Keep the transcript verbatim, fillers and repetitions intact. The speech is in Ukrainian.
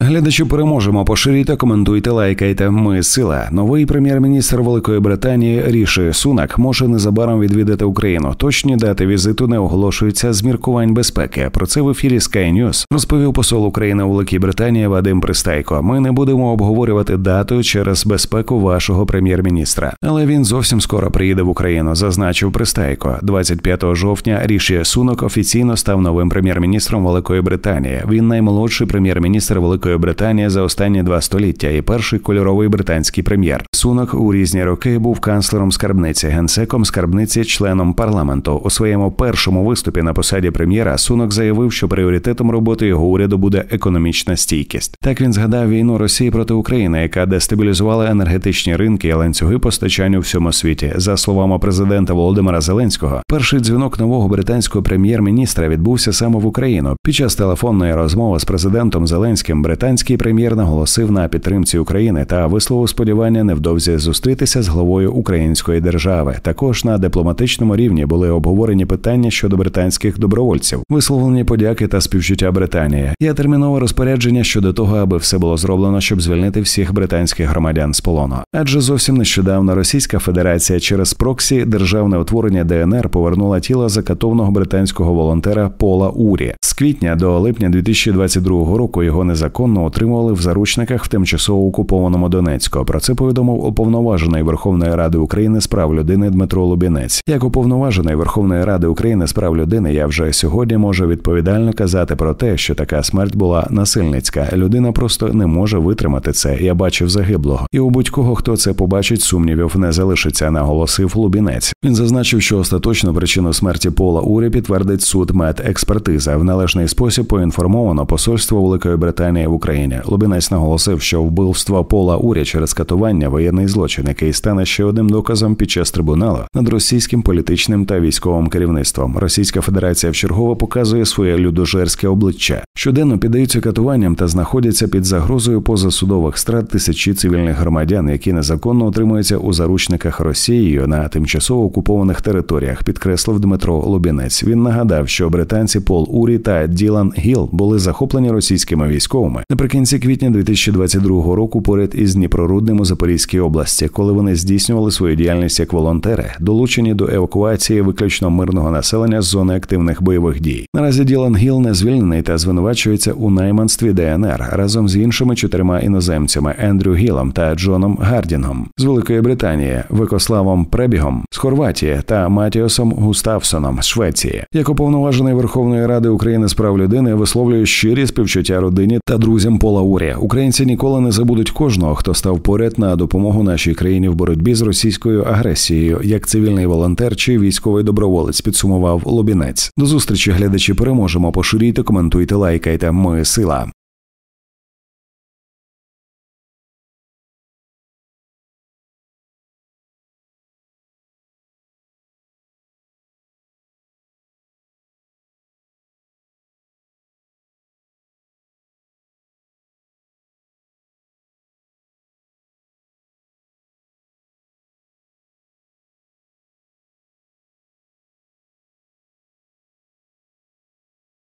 Глядачі, переможемо, поширюйте, коментуйте, лайкайте. Ми сила. Новий прем'єр-міністр Великої Британії Ріші Сунак може незабаром відвідати Україну. Точні дати візиту не оголошуються з міркувань безпеки. Про це в ефірі Sky News розповів посол України у Великій Британії Вадим Пристайко. Ми не будемо обговорювати дату через безпеку вашого прем'єр-міністра. Але він зовсім скоро приїде в Україну, зазначив Пристайко. двадцять п'ятого жовтня Ріші Сунак офіційно став новим прем'єр-міністром Великої Британії. Він наймолодший прем'єр-міністр Великої Британії за останні два століття і перший кольоровий британський прем'єр. Сунак у різні роки був канцлером скарбниці, генсеком скарбниці, членом парламенту. У своєму першому виступі на посаді прем'єра Сунак заявив, що пріоритетом роботи його уряду буде економічна стійкість. Так він згадав війну Росії проти України, яка дестабілізувала енергетичні ринки і ланцюги постачання у всьому світі. За словами президента Володимира Зеленського, перший дзвінок нового британського прем'єр-міністра відбувся саме в Україну. Під час телефонної розмови з президентом Зеленським британський прем'єр наголосив на підтримці України та висловив сподівання невдовзі зустрітися з главою української держави. Також на дипломатичному рівні були обговорені питання щодо британських добровольців, висловлені подяки та співчуття Британії. Є термінове розпорядження щодо того, аби все було зроблено, щоб звільнити всіх британських громадян з полону. Адже зовсім нещодавно Російська Федерація через проксі державне утворення Де Ен Ер повернула тіло закатованого британського волонтера Пола Урі. З квітня до липня дві тисячі двадцять другого року його незаконно отримували в заручниках в тимчасово окупованому Донецьку. Про це повідомив уповноважений Верховної Ради України з прав людини Дмитро Лубінець. Як уповноважений Верховної Ради України з прав людини, я вже сьогодні можу відповідально казати про те, що така смерть була насильницька. Людина просто не може витримати це. Я бачив загиблого. І у будь-кого, хто це побачить, сумнівів не залишиться, наголосив Лубінець. Він зазначив, що остаточну причину смерті Пола Урі підтвердить судмедекспертиза. В належний спосіб поінформовано посольство Великої Британії в Україні. Лубінець наголосив, що вбивство Пола Урі через катування – воєнний злочин, який стане ще одним доказом під час трибуналу над російським політичним та військовим керівництвом. Російська Федерація вчергово показує своє людожерське обличчя. Щоденно піддаються катуванням та знаходяться під загрозою позасудових страт тисячі цивільних громадян, які незаконно утримуються у заручниках Росією на тимчасово окупованих територіях, підкреслив Дмитро Лубінець. Він нагадав, що британці Пол Урі та Ділан Гіл були захоплені російськими військовими наприкінці квітня дві тисячі двадцять другого року поряд із Дніпрорудним у Запорізькій області, коли вони здійснювали свою діяльність як волонтери, долучені до евакуації виключно мирного населення з зони активних бойових дій. Наразі Ділан Гіл не звільнений та звинувачується у найманстві Де Ен Ер разом з іншими чотирма іноземцями – Ендрю Гілом та Джоном Гардінгом з Великої Британії, Викославом Пребігом з Хорватії та Матіосом Густавсоном з Швеції. Як уповноважений Верховної Ради України з прав людини висловлює щирі співчуття родині та друзям Пола Урі. Українці ніколи не забудуть кожного, хто став поряд на допомогу нашій країні в боротьбі з російською агресією, як цивільний волонтер чи військовий доброволець, підсумував Лубінець. До зустрічі, глядачі, переможемо. Поширюйте, коментуйте, лайкайте. Ми сила.